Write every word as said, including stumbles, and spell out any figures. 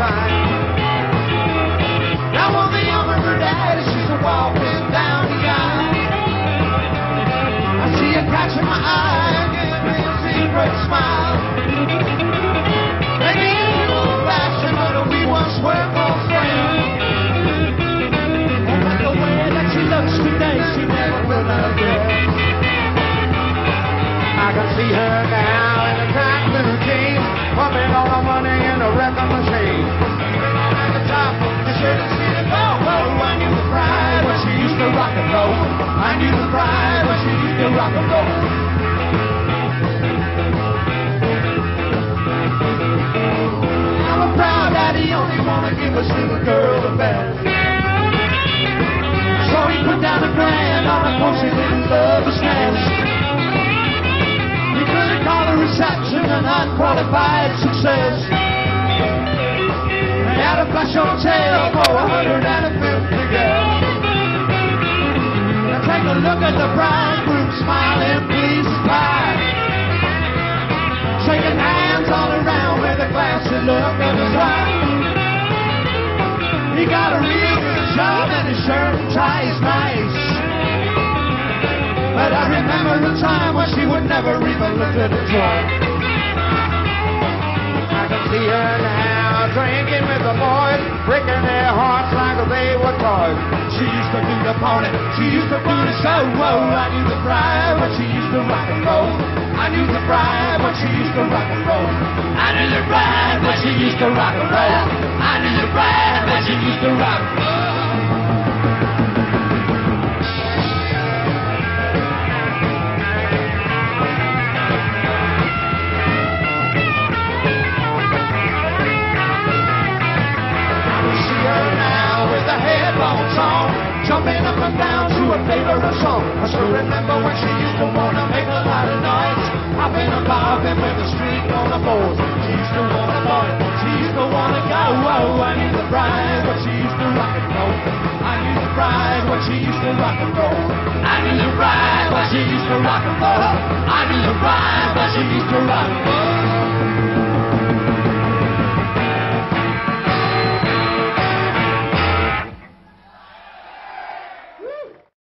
fine. Now on the arm of her daddy, she's a walking down the aisle. I see her catching my eye and giving me a secret smile. Maybe a little fashion, but we once were close friends. And like the way that she looks today, she never will again. I can see her now in a tight blue jeans, pumping all the money in a record machine. At the top, you should have seen it go. Oh, I knew the pride when she used to rock and roll. I knew the pride when she used to rock and roll. I'm a proud daddy, only wanna give his little girl the best. So he put down a grand on a coach he didn't love his nest. He couldn't call a reception an unqualified success. They had a flash hotel for a hundred and fifty girls. Now take a look at the bridegroom smiling, please smile. Shaking hands all around with a glassy look in his eye. He got a real good job and his shirt and tie is nice. But I remember the time when she would never even look at it twice. I can see her now drinking with the boys, breaking their hearts like they were toys. She used to do the pony, she used to do the show. Whoa, I knew the bride when she used to rock and roll. I knew the bride when she used to rock and roll. I knew the bride when she used to rock and roll. I knew the bride when she used to rock and roll. Jumping up and down to a favorite song. I still remember when she used to wanna make a lot of noise, hopping and bobbing with a streak on the board. She used to wanna party, she used to wanna go. Oh, I knew the bride when she used to rock and roll. I knew the bride when she used to rock and roll. I knew the bride when she used to rock and roll. I knew the bride when she used to rock and roll.